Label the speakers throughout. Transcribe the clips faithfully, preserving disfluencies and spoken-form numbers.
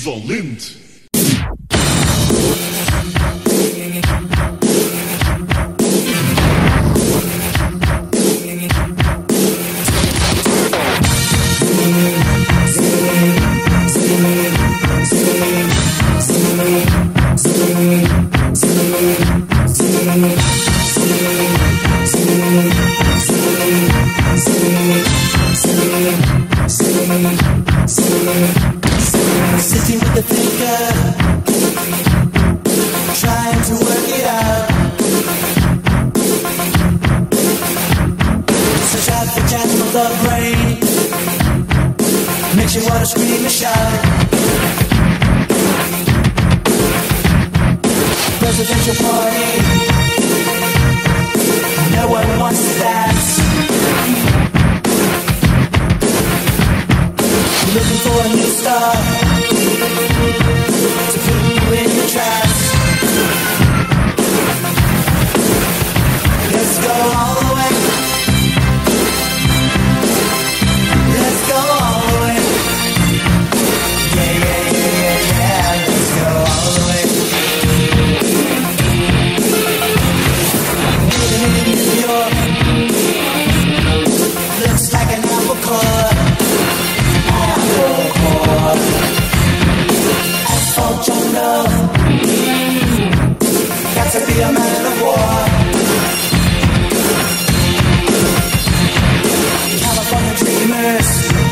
Speaker 1: Isolint.
Speaker 2: Sitting with the thinker, trying to work it out. Such out the jam of the brain makes you wanna scream and shout. Presidential party, no one wants to dance. Looking for a new star to put you in the trance. Let's go all the way. Let's go all the way. Yeah, yeah, yeah, yeah, yeah. Let's go all the way. Living in New York looks like an apple core. Asphalt jungle, got to be a man of war. California dreamers,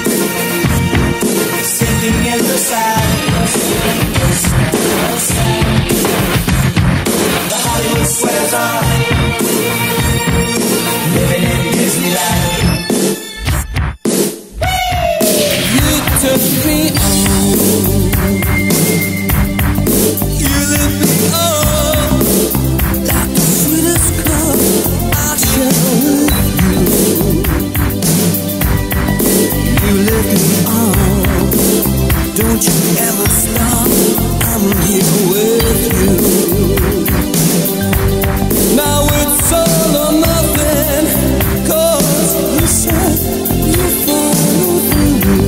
Speaker 2: sinking in the sand. The Hollywood sweaters on, living in Disneyland. Took me on, you lit me up like the sweetest cup I share with you. You lit me up, don't you ever stop, I'm here with you. Now it's all or nothing, 'cause you said you follow through.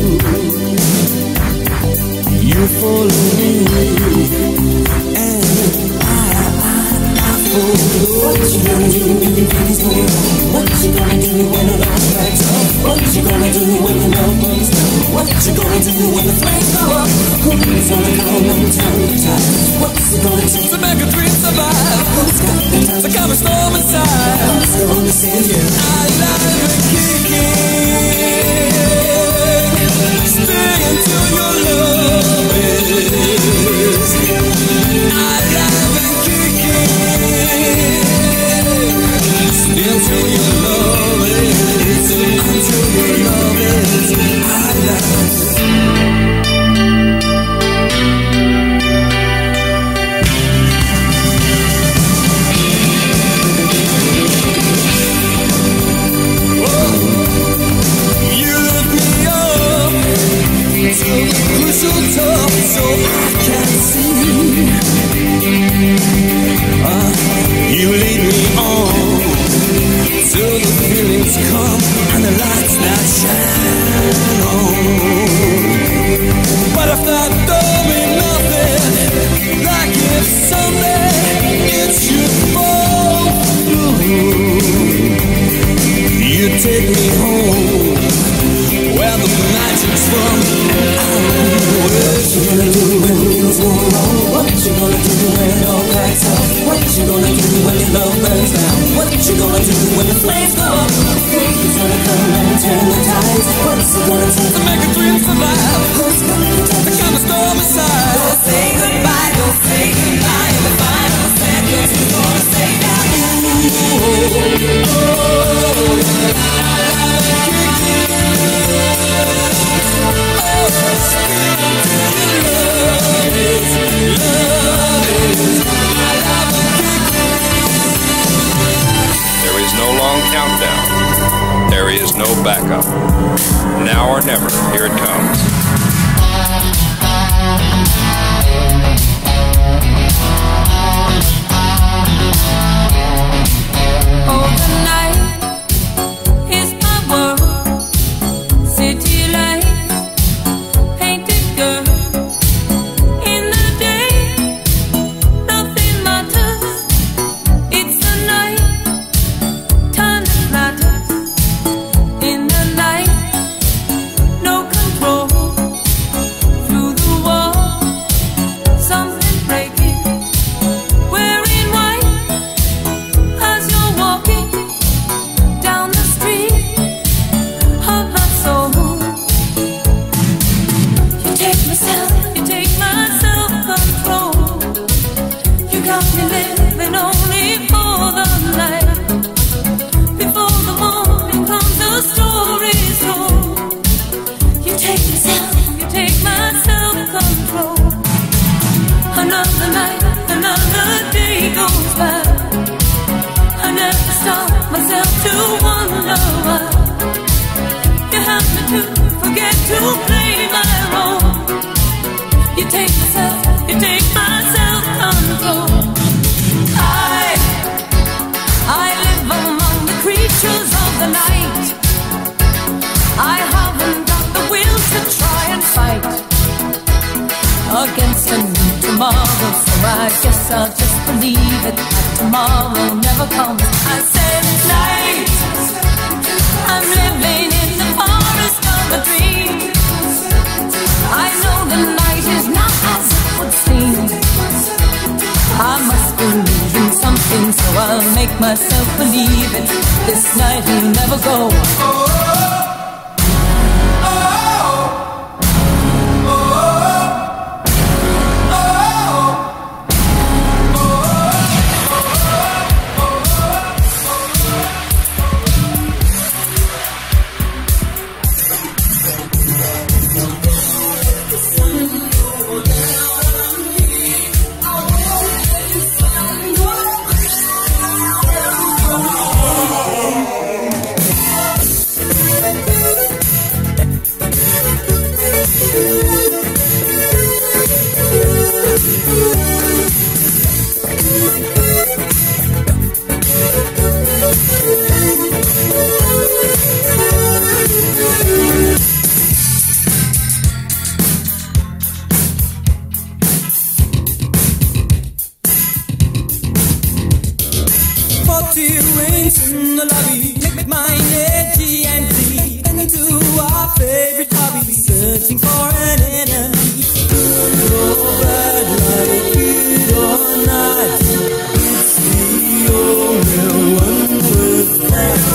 Speaker 2: You follow me, and I, I, I follow. What you gonna do when the baby's going on? What you gonna do when the love cracks up? What you gonna do when the love burns down? What you gonna do when the flames go up? Who's gonna come and turn the tide? What's it gonna take to make a dream survive? Who's got the time to calm a storm inside? Who's gonna save you? I like a kicking. Stay until your love is. I love and kicking. Stay until your love is. Until your love is. I love. So tough, so I can see. Uh, you lead me on till the feelings come and the lights that shine on. But if that don't mean nothing, like if someday it should fall through, you take me home where the magic's from. What you gonna do when things go wrong? What you gonna do when it all cracks up? What you gonna do when your love burns down? What you gonna do when the flames go up? Who's gonna come and turn the tides? What's it gonna take to make a dream survive? Who's gonna take the kind of storm aside? Don't say goodbye, don't say goodbye. In the final seconds, we're gonna say that. Ooh, oh, oh,
Speaker 3: There is no long countdown. There is no backup. Now or never, here it comes.
Speaker 2: night, another day goes by. I never stop myself to wonder why you have me to forget to play my role. You take myself, you take my self-control. I, I live among the creatures of the night. I haven't got the will to try and fight against a new tomorrow, so I guess I'll just believe it, that tomorrow never comes. I said night, I'm living in the forest of a dream. I know the night is not as it would seem. I must believe in something, so I'll make myself believe it. This night will never go.
Speaker 1: In the lobby, take my energy and lead into our favorite hobby, searching for an enemy. No bad like it or not, it's the only one with that.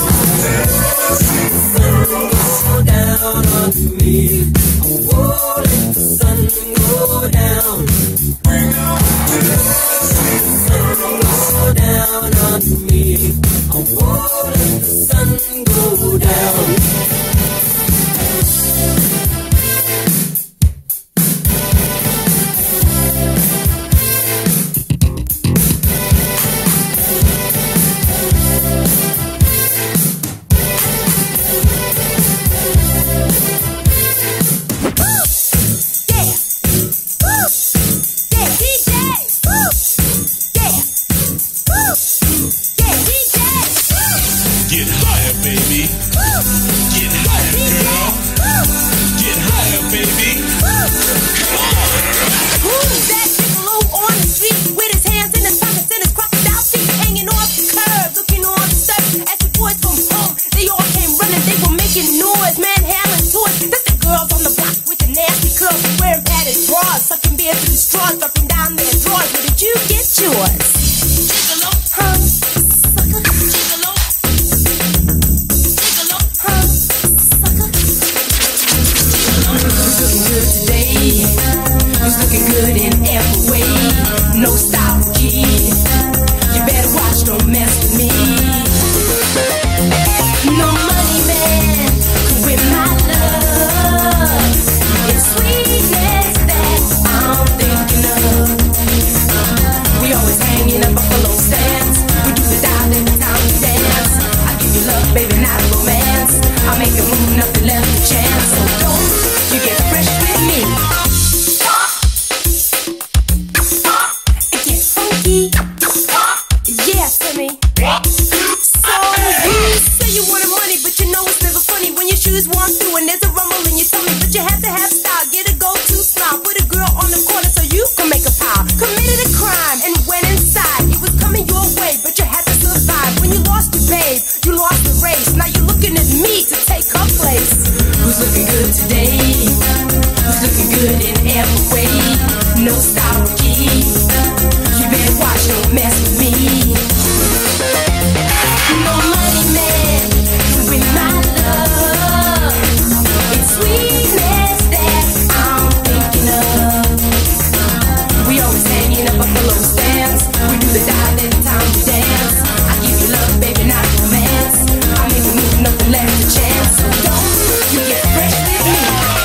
Speaker 1: Sun go down on me, oh, let the sun go down. Sun go down on me. I won't let the sun go down.
Speaker 2: Left a chance, so don't you get fresh with me.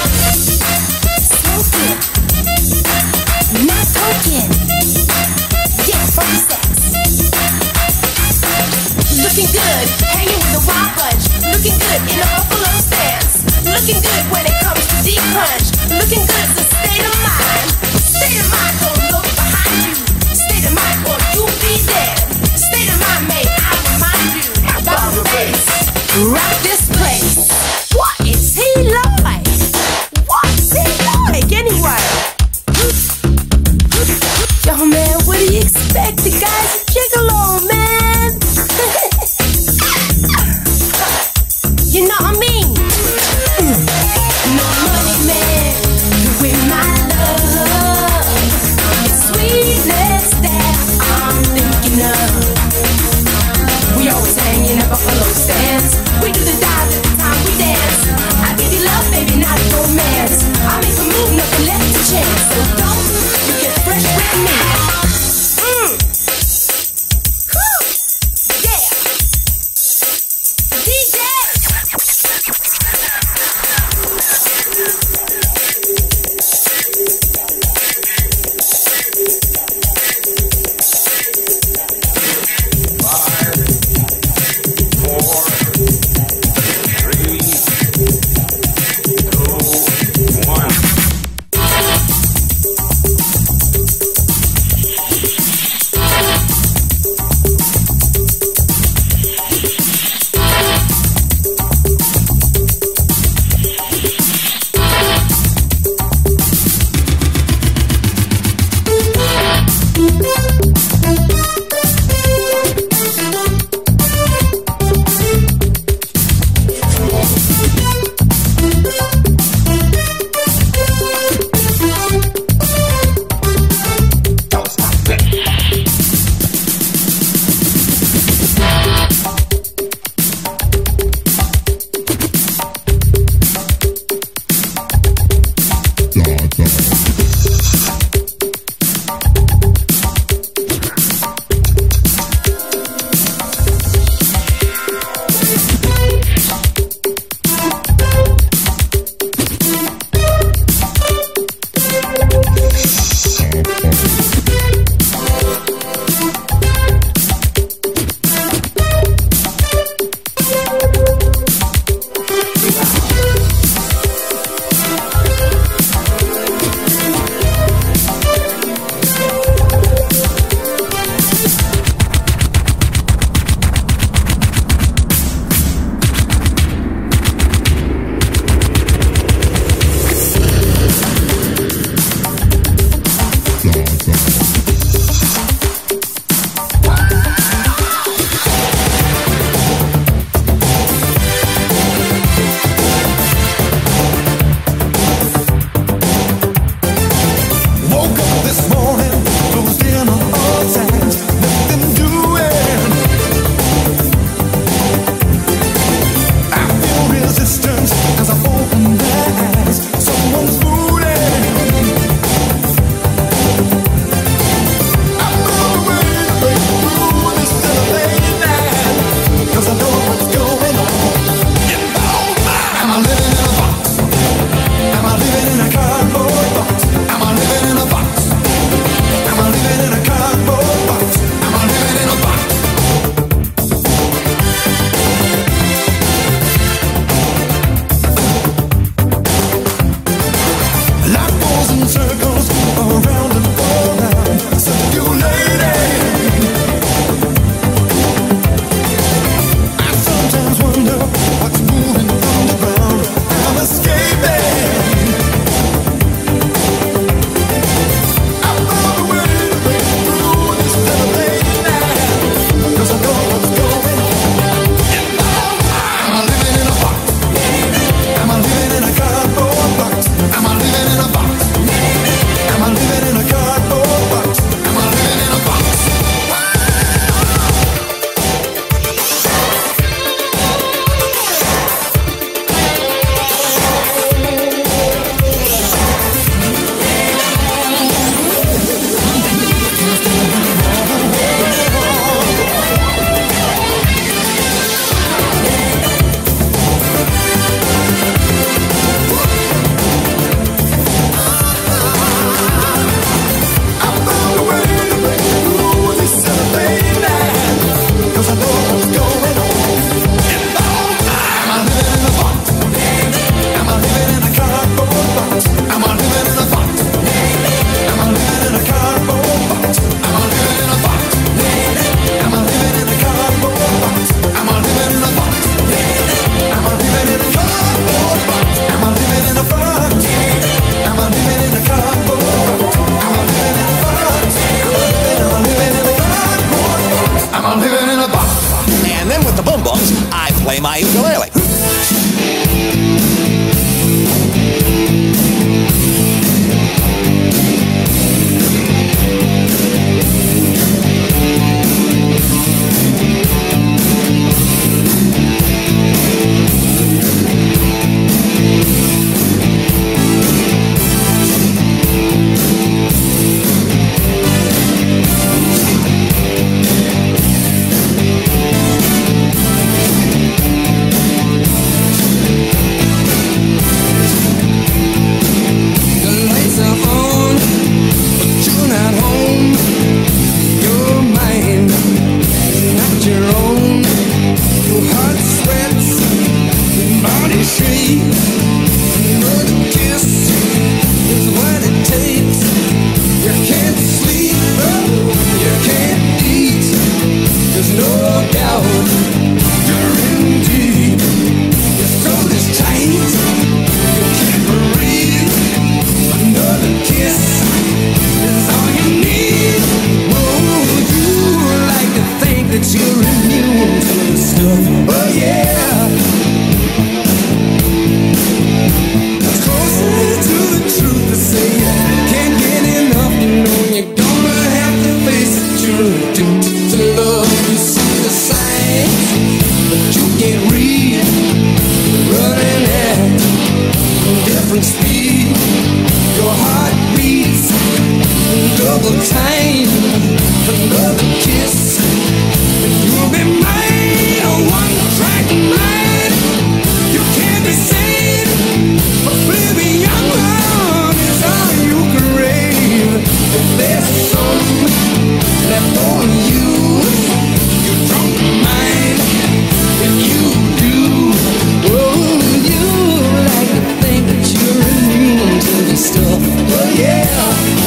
Speaker 2: your heart beats double time, another kiss, and you'll be mine, a one-track mind. You can't be seen, but baby, young love is all you crave. If there's some left for you, you don't mind. If you do, oh, you like to think that you're immune to the stuff. Oh yeah.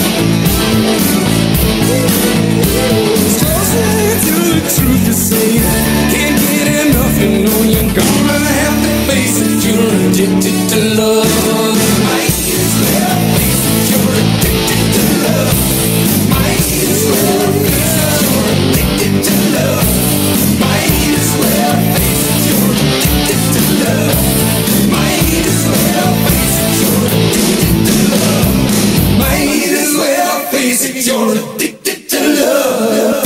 Speaker 2: It's closer to the truth to say, can't get enough. You know you're gonna have to face it. You're addicted to love. Might as well face it. You're addicted to love. Might as well face it. You're addicted to love. Might as well face it. You're addicted to love. Might as well face it. You're addicted to love. Might as well face it. You're addicted to love.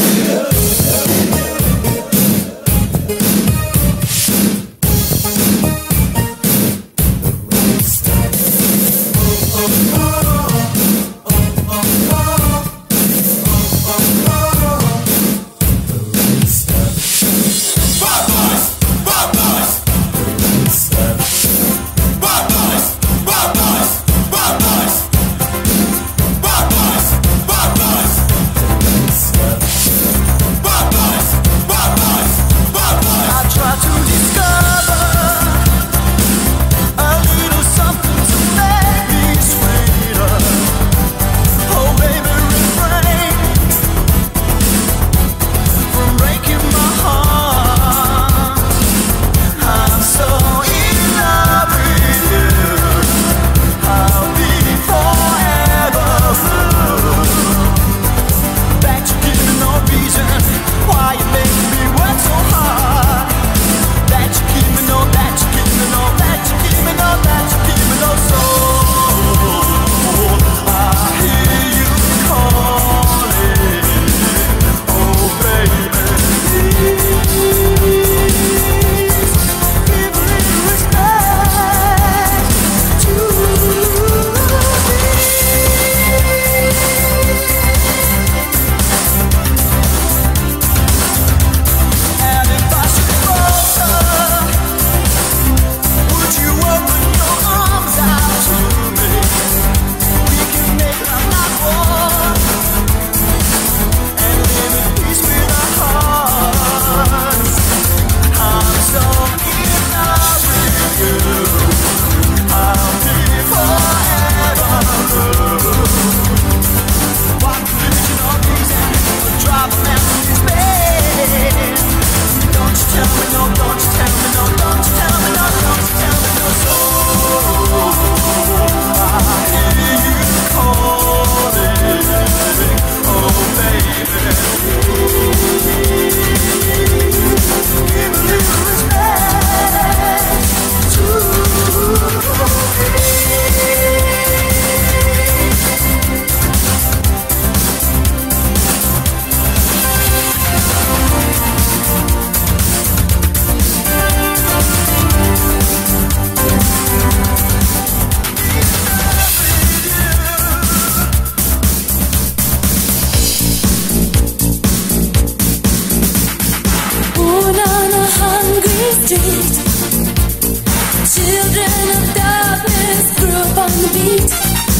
Speaker 4: Children of darkness grew up on the beat.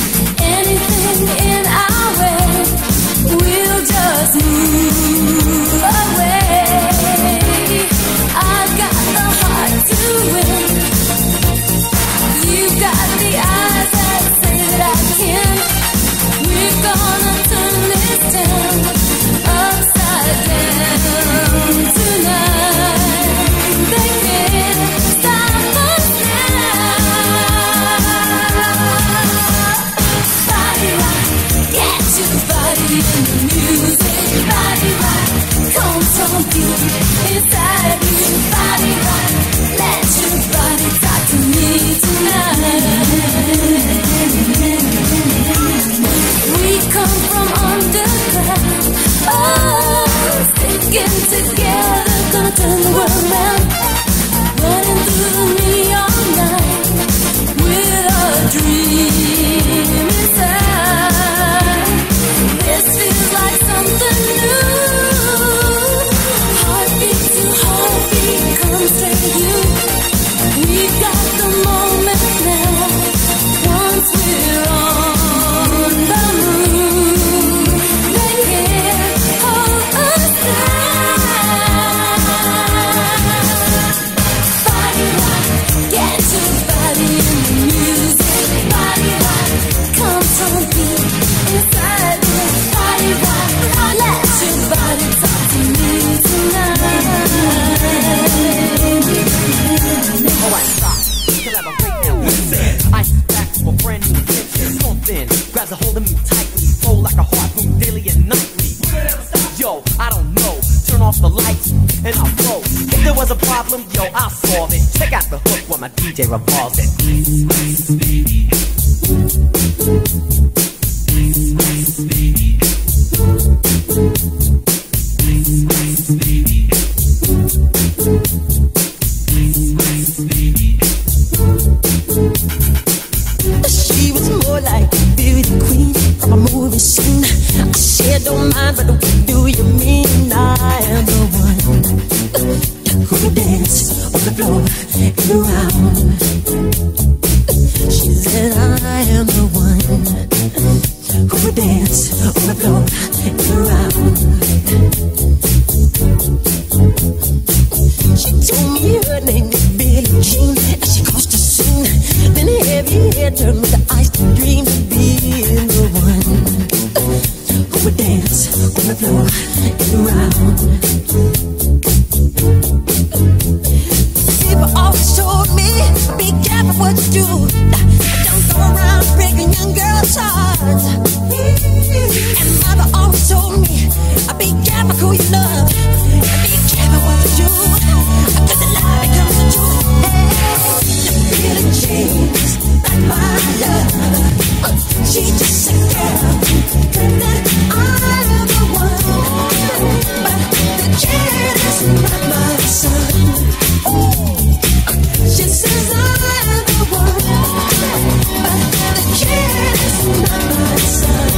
Speaker 4: Anything in our way, we'll just move away. I've got the heart to win. You've got the eyes that say that I can. We're gonna turn this town upside down tonight. They can't
Speaker 1: in, grabs a hold of me tightly, flow like a harpoon daily and nightly. Yo, I don't know, turn off the lights and I'll flow. If there was a problem, yo, I'll solve it. Check out the hook while my D J revolves it.
Speaker 2: She was more like a beauty queen from a movie scene. I said, don't mind, but what do you mean? I am the one who would dance on the floor and around. She said, I am the one who would dance on the floor and around. She told me her name was Billie Jean as she crossed the scene. Then heavy hair turned with the ice to dream of being the one who would dance on the floor and around. People always told me, be careful what you do. Don't go around breaking young girls' hearts. And mother always told me, be careful who you love. Be careful what you do. Cause the lie becomes the truth. Hey, the James, not my love. She just a girl, and that I am the one. But the kid is not my son. She says I am the one, but the kid is not my son.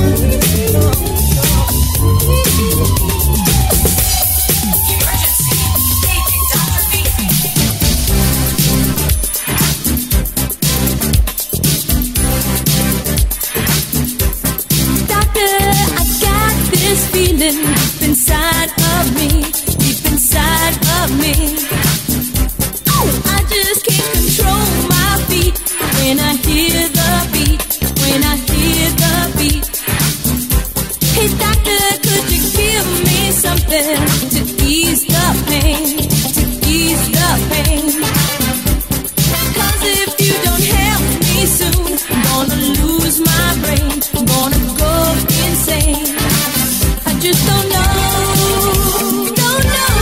Speaker 4: Feeling deep inside of me, deep inside of me. I just can't control my feet when I hear the beat, when I hear the beat. Hey doctor, could you give me something to ease the pain, to ease the pain? Cause if you don't help me soon, I'm gonna lose my brain, I'm gonna go insane. I just don't know, don't know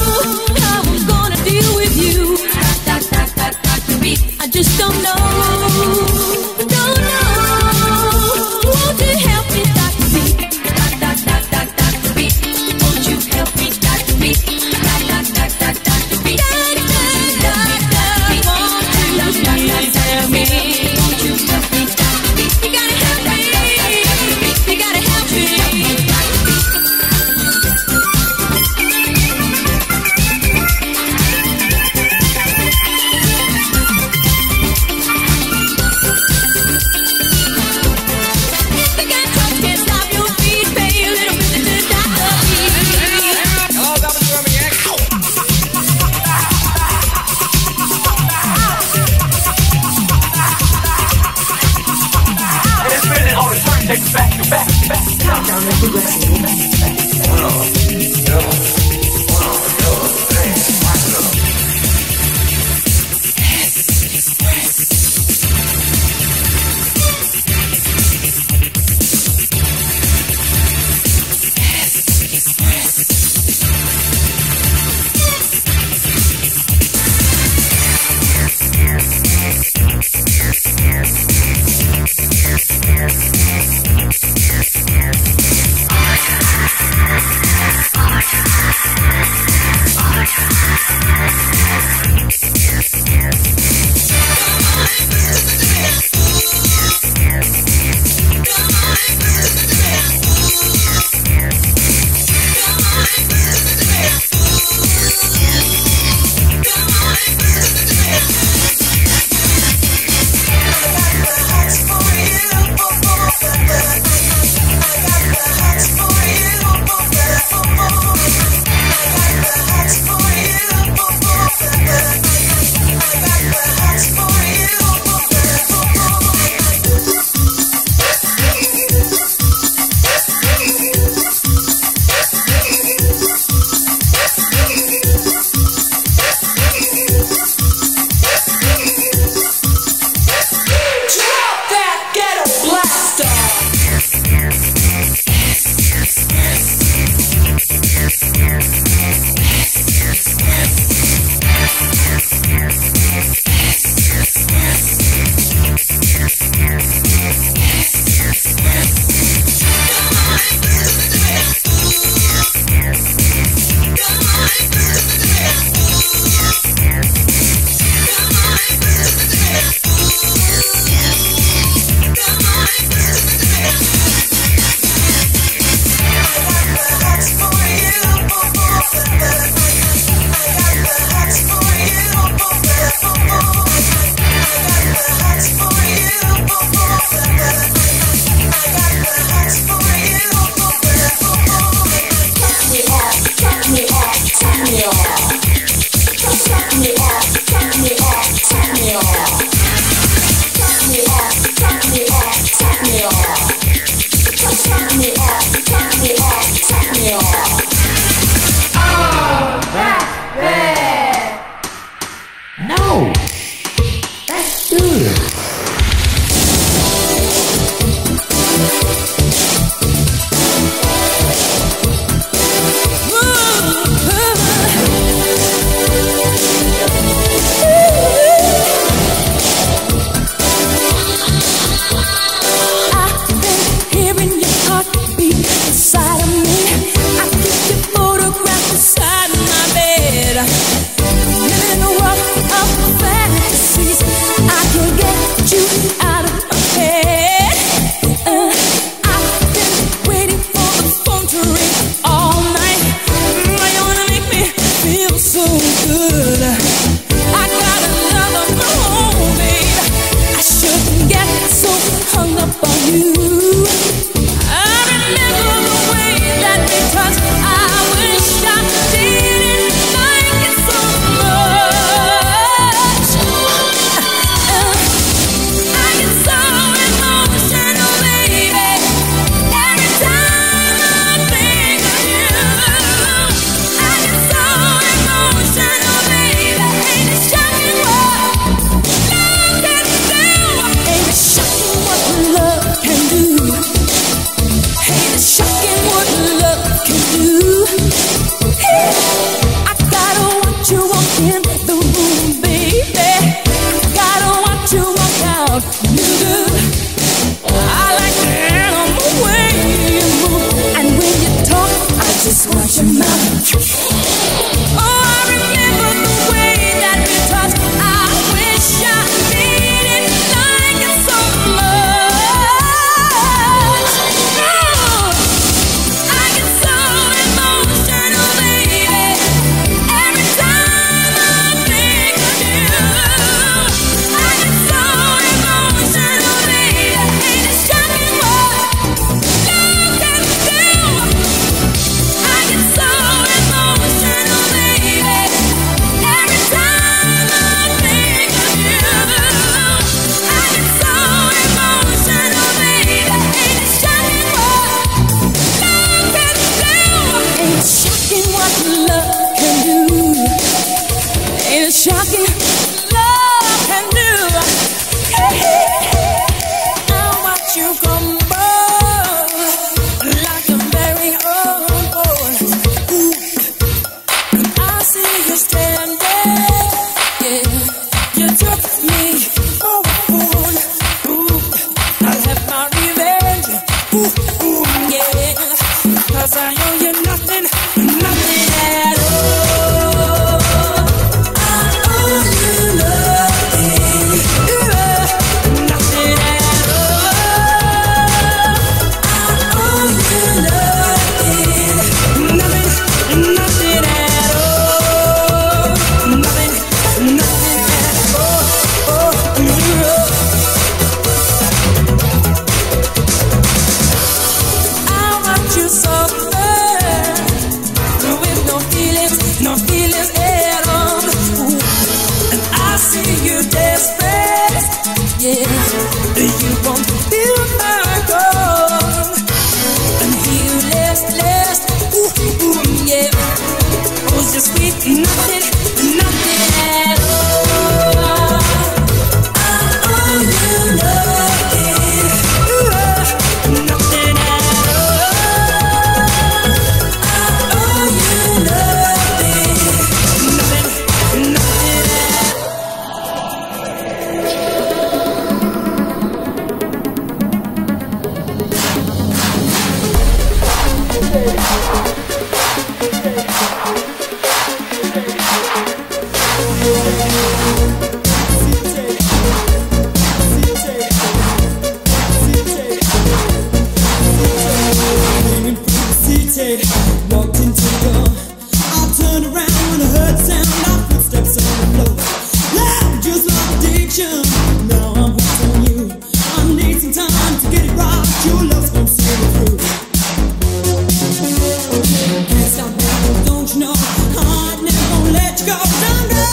Speaker 4: how I'm gonna deal with you. I just don't know.
Speaker 1: you come like a very own boy. Ooh, and I see you standing. Yeah, you took me for a fool. Ooh, I'll have my revenge. Ooh, ooh, yeah, 'cause I owe you nothing, nothing at all. I owe you nothing. Yeah, nothing at all. I owe you nothing. Nothing, nothing at all. Nothing, nothing at all. Oh, yeah. I watch you suffer with no feelings, no feelings at all. Ooh, and I see you desperate. Yeah, you won't feel my call. And you last, last. Ooh, ooh, yeah. Oh, just sweet nothing, nothing at all. I owe you nothing. Ooh, nothing at all. I owe you nothing. Nothing, nothing at all. Walked into the door. I turned around when I heard the sound of footsteps on the floor. Loud, just like addiction. Now I'm hooked on you. I need some time to get it right. Your love's gonna see me through. Can't stop now, don't you know? I'm never gonna let you go. Don't go.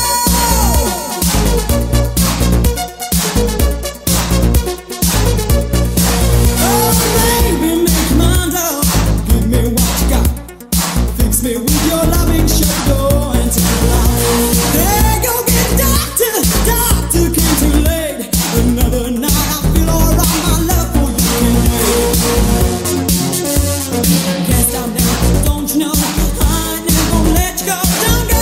Speaker 1: Oh, baby, make your mind up. Give me what you got. Fix me with your loving, shut the door and take the light. Hey, go get a doctor. Doctor came too late. Another night I feel alright. My love for you can wait. Can't stop now, don't you know? I never gonna let you go. Don't go.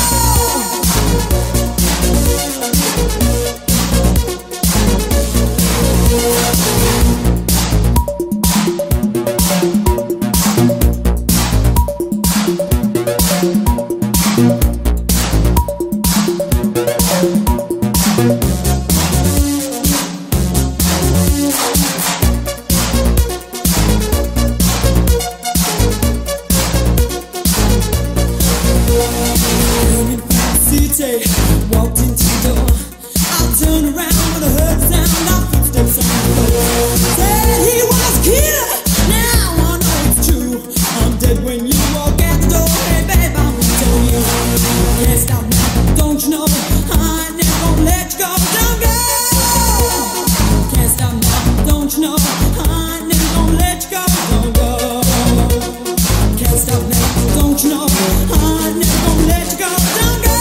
Speaker 1: Walked into the door. I turned around when I heard the sound of footsteps on the floor. Said he was a killer. Now I know it's true. I'm dead when you walk out the door. Hey babe, I'm gonna tell you. Can't stop now, don't you know? I never gonna let you go. Don't go. Can't stop now, don't you know? I never gonna let you go. Don't go. Can't stop now, don't you know? I never gonna let you go. Don't go.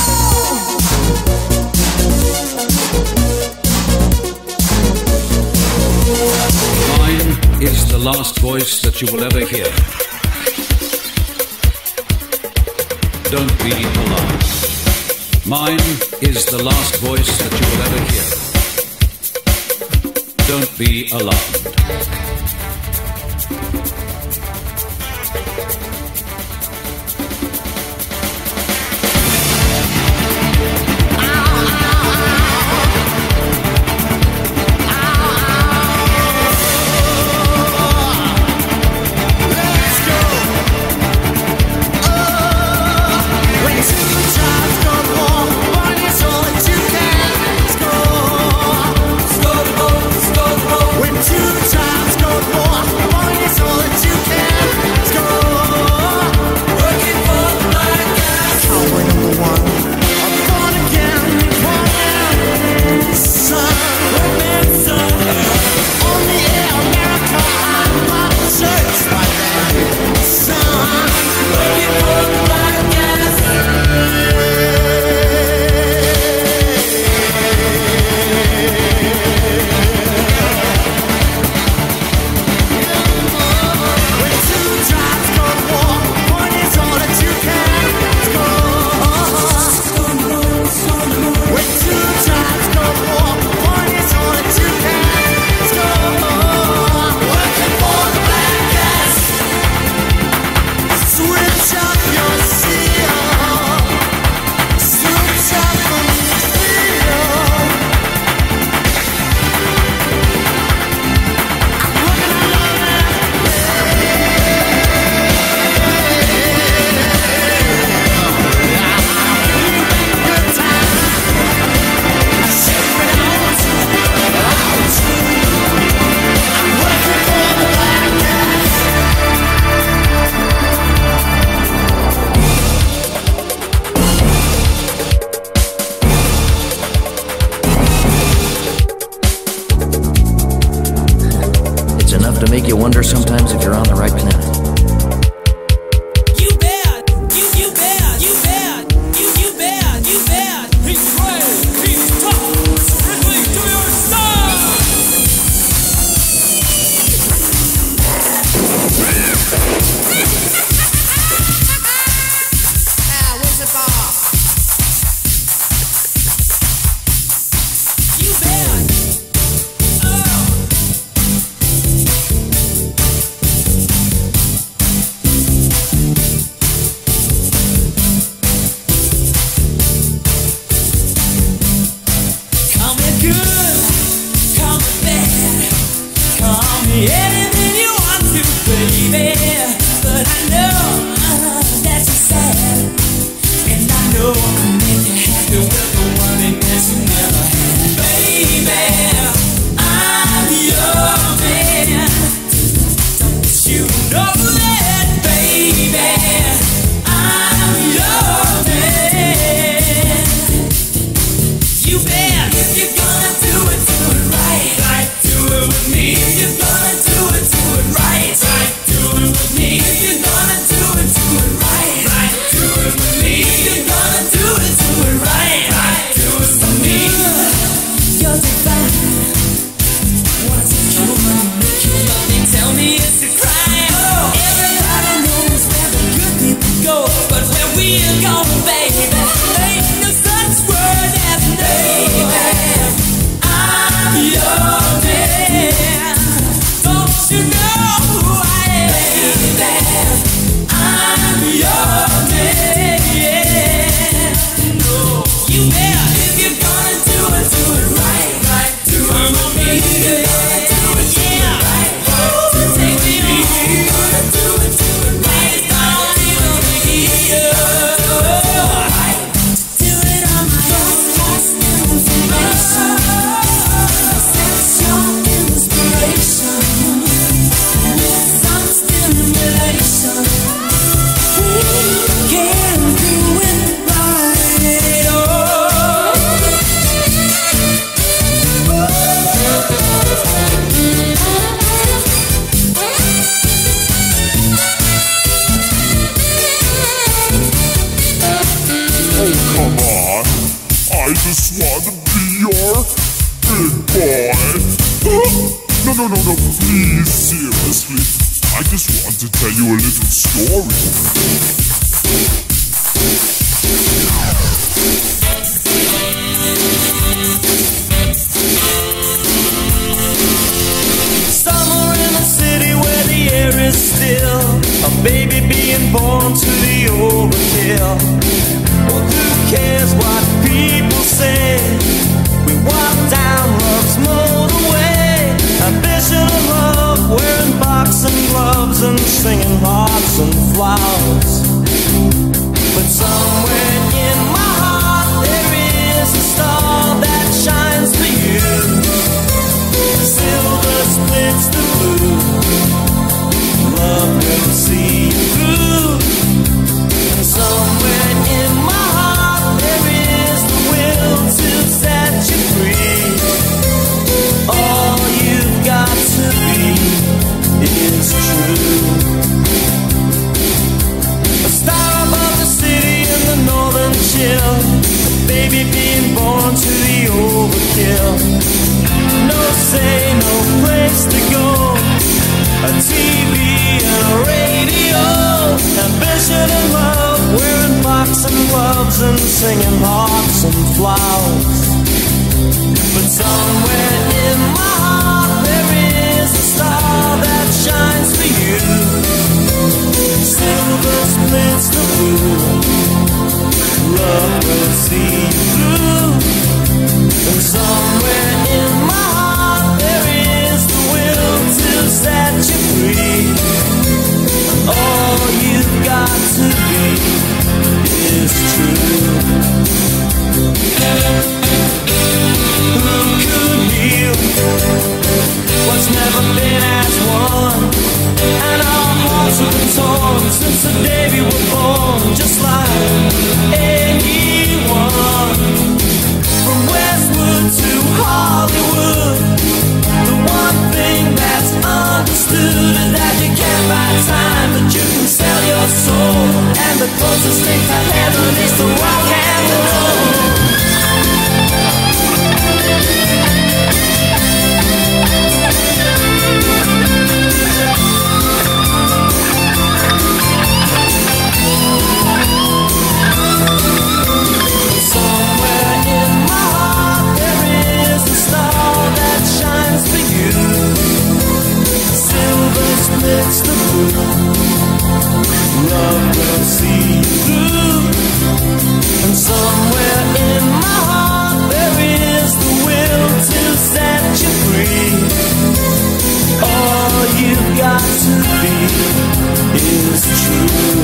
Speaker 5: Mine is the last voice that you will ever hear. Don't be alarmed. Mine is the last voice that you will ever hear. Don't be alarmed.
Speaker 2: When two times go more, one is all that you can score.
Speaker 6: enough to make you wonder sometimes if you're on the right planet.
Speaker 1: You bet, you, you bet, you bet, you, you bet, you bet. He's brave, he's tough, strictly to your style. Ah, where's the ball? You bet. Call me good, call me bad, call me anything you want to, baby. But I know that you're sad, and I know I can make you happy with the one that you never had. Baby, I'm your man. Don't you know that, baby? I'm your man. You bet. If you're gonna do it, do it right. Right, do it with me. If you're gonna do it, do it right. Right, do it with me. If you're gonna do it, do it right. Right, do it with me. If you're gonna do it, do it right. Right, do it with me. You're divine. What's it you want? You love me, tell me it's a crime. Everybody knows where the good people go, but where we're going, baby, ain't no such word as baby. I'm your man. Don't you know who I am? Baby, I'm your man. No, you bet. If you're gonna do it, do it right. Right, do it with me. If you're gonna do it, do it right. Right, do it with me. If you're gonna do it, do it right. Right, do it with me. Right, do it on my own. Lost information. Sense your inspiration. With some stimulation, we can do it right. Oh.
Speaker 2: Oh, come on. I just want to be your big boy. No, no, no, no, please, seriously. I just want to tell you a little story.
Speaker 1: Somewhere in a city where the air is still, a baby being born to the overkill. Well, who cares what people say? We walk down love's motorway, ambition and love, wearing boxing gloves and singing hearts and flowers. But somewhere in my heart there is a star that shines for you. Silver splits the blue. Love will see you through. And somewhere in my heart there is the will to set you free. All you've got to be is true. A star above the city in the northern chill, a baby being born to the overkill. No say, no place to go, a T V and a radio, ambition and love, wearing boxing gloves and singing hearts and flowers. But somewhere in my heart there is a star that shines for you. Silver splits the blue. Love will see you through. And somewhere in my heart there is the will to set you free. All you've got to be is true. Who could heal what's never been as one? And our hearts have been torn since the day we were born, just like anyone. From Westwood to Hollywood, the one thing that's understood
Speaker 2: Love will see you through. And somewhere in my heart there is the will to set you free. All you've got to be is true.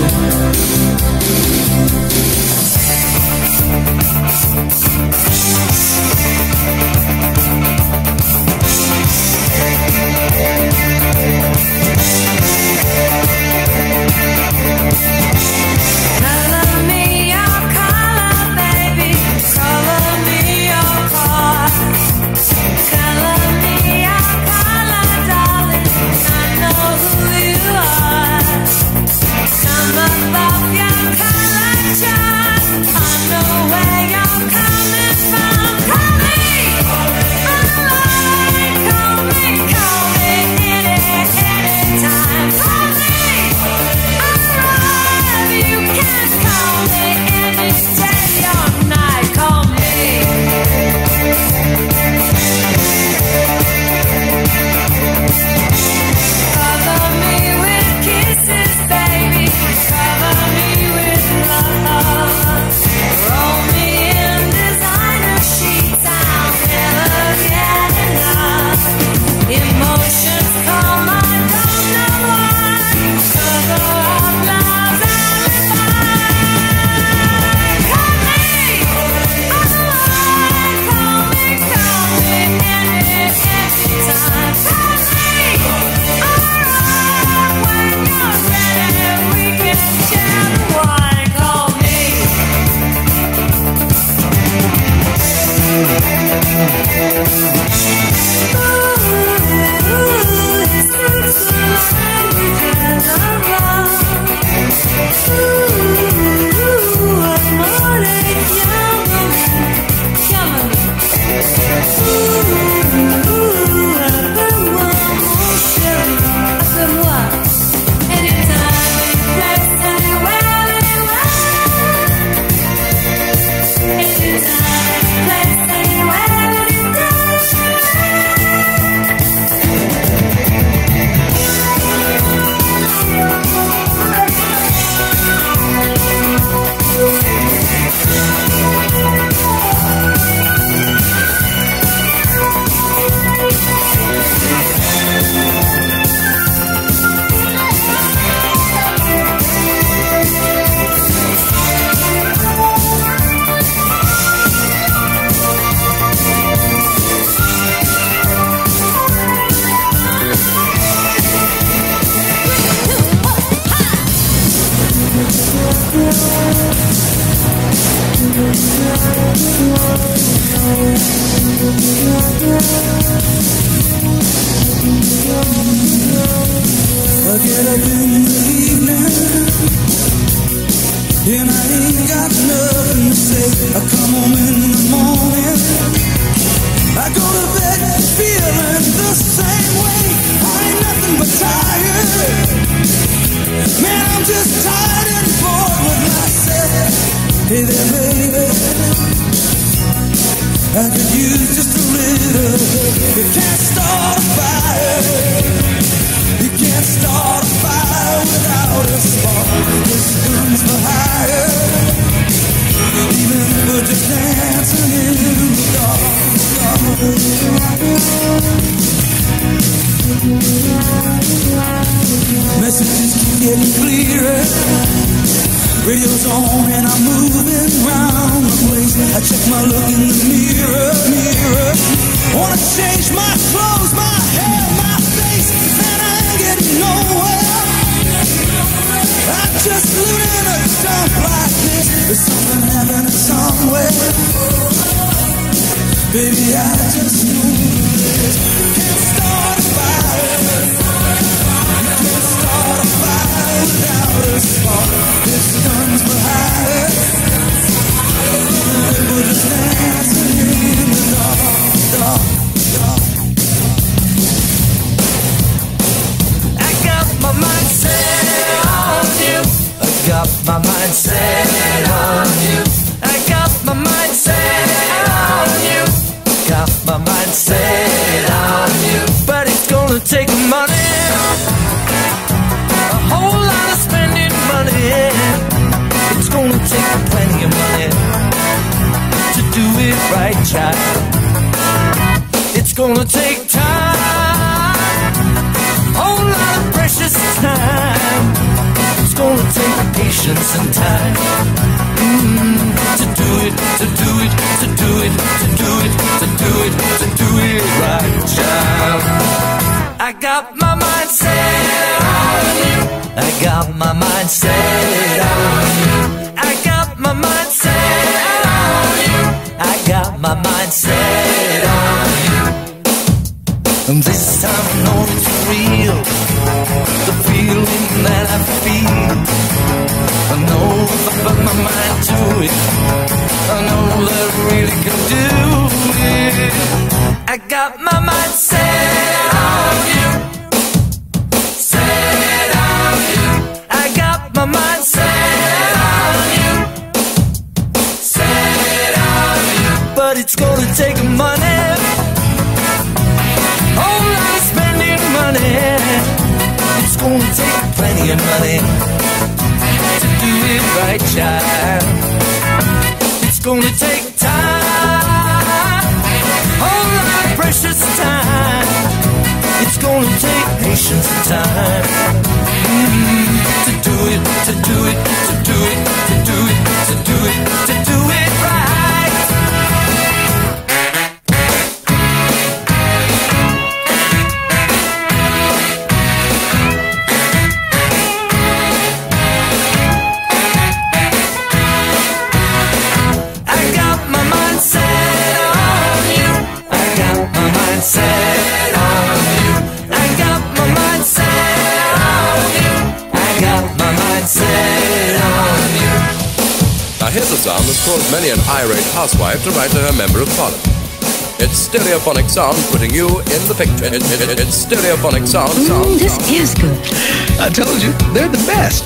Speaker 1: I get up in the evening and I ain't got nothing to say. I come home in the morning, I go to bed feeling the same way. I ain't nothing but tired. Man, I'm just tired and bored with myself. Hey there, baby, I could use just a little. You can't start a fire. You can't start a fire without a spark. This burns for higher. Even if we're just dancing in the dark. Messages keep getting clearer. Radio's on and I'm moving round the place. I check my look in the mirror, mirror. Wanna change my clothes, my hair, my face, and I ain't getting nowhere. I'm just living in a dump like this. There's something happening somewhere. Baby, I just know this. Can't start a fire. Can't start a fire without a spark. This guns behind. We're just dancing in the dark, dark, dark.
Speaker 2: I got my mind set on you. I got my mind set on you. I got my mind set on you. Got my mind set on you. But it's gonna take money. whole lot of spending money. It's gonna take plenty of money to do it right, child. It's gonna take time, whole lot of precious time. It's gonna take patience and time mm, to do it, to do it, to do it, to do it, to do it, to do it right, child. I got my mind set on you. I got my mind set on you. I got my mind set on you. I got my mind set on you. And this time I know it's real, the feeling that I feel. I know if I put my mind to it, I know that I really can do it. I got my mind set on you, set on you. I got my mind set on you, set on you. But it's gonna take money, whole lot of spending money. It's gonna take plenty of money to do it right, child. It's gonna take time, whole lot of precious time. It's gonna take patience and time mm, to do it, to do it, to do it, to do it, to do it, to do it right.
Speaker 3: Here's a sound that's caused many an irate housewife to write to her member of parliament. It's stereophonic sound putting you in the picture. It, it, it, it's stereophonic sound, sound,
Speaker 7: Mm, this
Speaker 3: sound.
Speaker 7: is good.
Speaker 8: I told you, they're the best.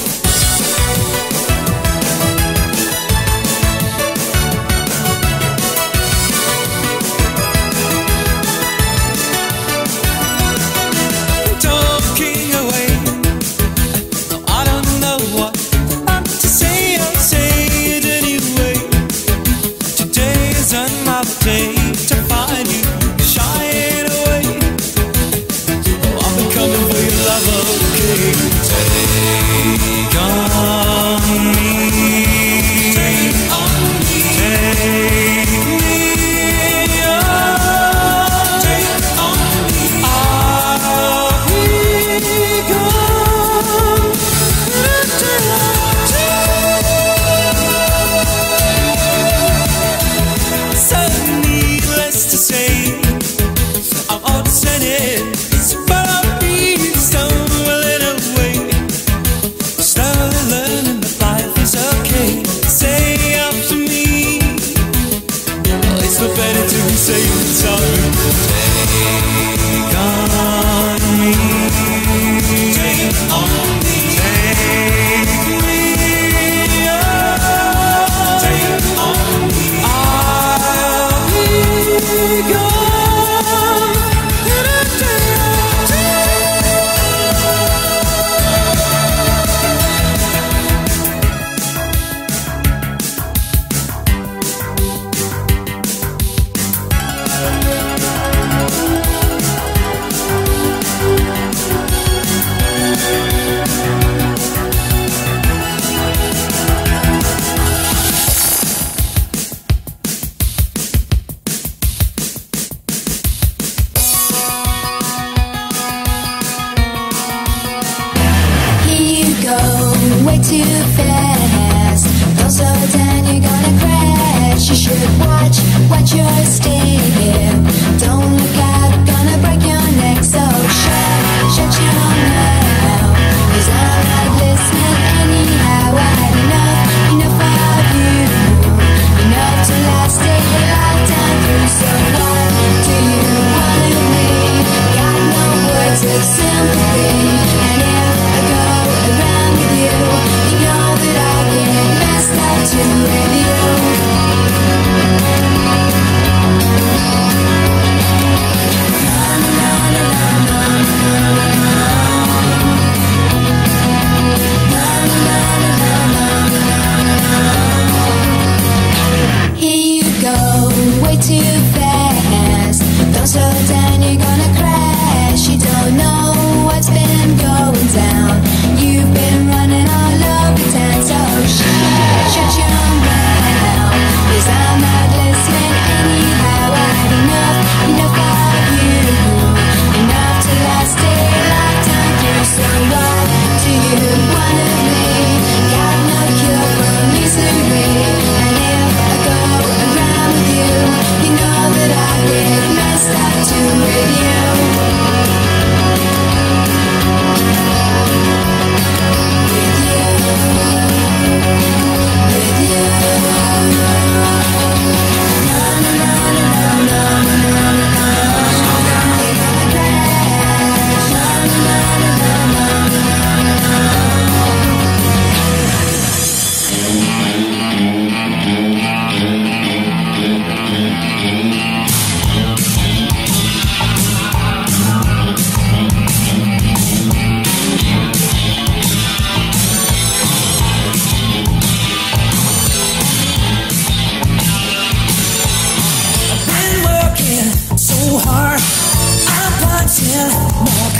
Speaker 2: Talking away, I don't know what I'm to say. I'll say it anyway. Today is another day to find you shying away. Oh, I've been coming for your love, okay? Take on me, take on me, take me on, take on me. I'll be gone. So needless to say, I'm upset, but I'll be stumbling away, slowly learning that life is okay. Say after me, it's no better to be saying sorry. Take on me, take on me, take me on, take on me. I'll be gone in a day or two.
Speaker 4: Here you go, way too fast. Don't slow down, you're gonna crash. You should watch, watch your step. Don't look out, gonna break your neck. So shut, shut your mouth, 'cause I'm not listening anyhow. I had enough, enough of you, enough to last a lifetime through. So what do you want of me? Got no words of sympathy, and if I go around with you, you know that I get messed up too with you.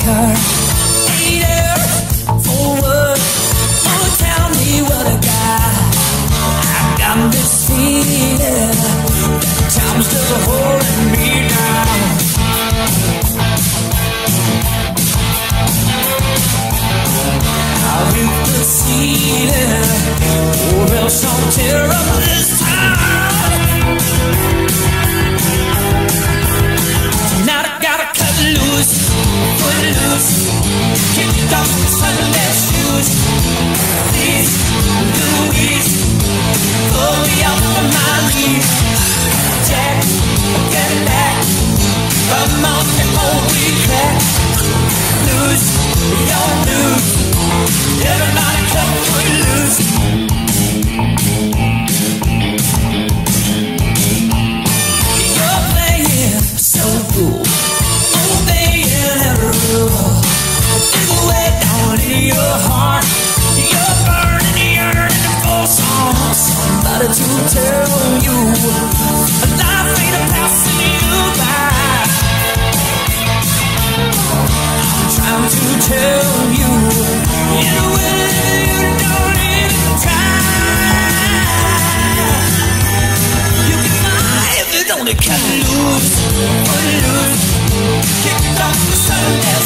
Speaker 1: calculator for what? Oh, tell me what I got. I got this feeling that time's just holding me down. I'll leave the ceiling, or else I'll tear up this town. Now I gotta cut loose, put loose, kick off the Sunday shoes. Please, Louise, pull me up on my knees. Jack, get back, come on before we crack. Lose, don't lose, everybody come free loose. You're playing so cool, obeying every rule. Dig away down in your heart, you're burning, yearning for some somebody to tell you life ain't a passing you by. I'm trying to tell you in a way you don't even try. You can fly if you don't cut loose, put loose, kick off the Sunday